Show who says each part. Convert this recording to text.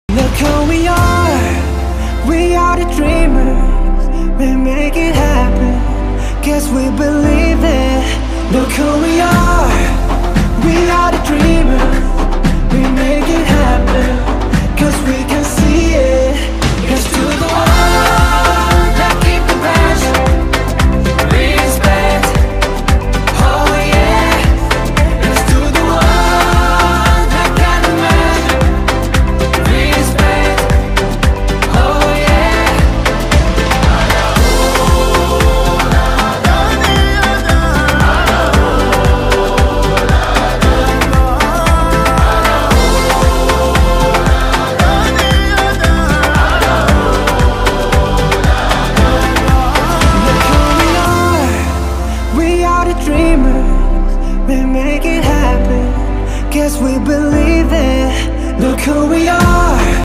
Speaker 1: Look who we are the dreamers. We make it happen, guess we believe it. Look who we are the dreamers.